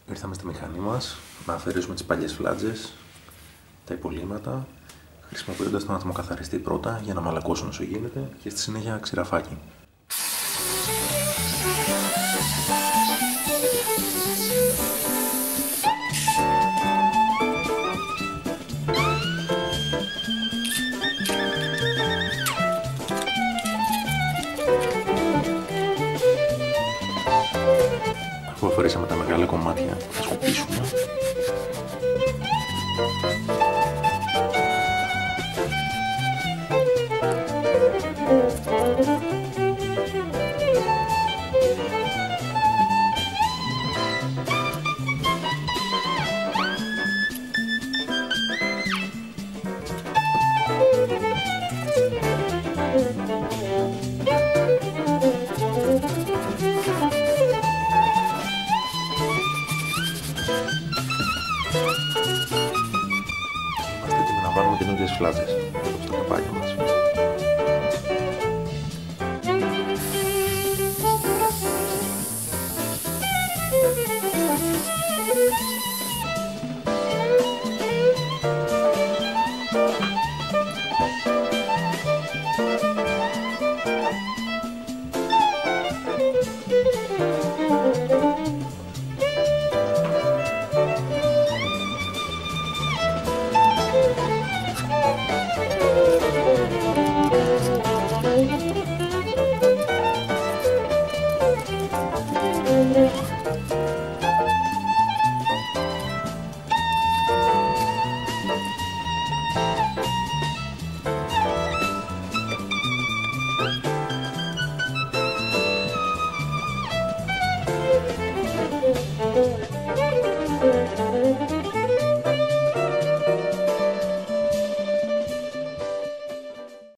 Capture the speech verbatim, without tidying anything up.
Ήρθαμε στη μηχανή μας να αφαιρέσουμε τις παλιές φλάτζες, τα υπολείμματα, χρησιμοποιώντας τον ατμοκαθαριστή πρώτα για να μαλακώσουν όσο γίνεται και στη συνέχεια ξηραφάκι. Αφού αφαιρέσαμε τα μεγάλα κομμάτια, θα σκουπίσουμε. Είμαστε έτοιμοι να βάλουμε καινούργιες φλάτζες εδώ στο καπάκι μας.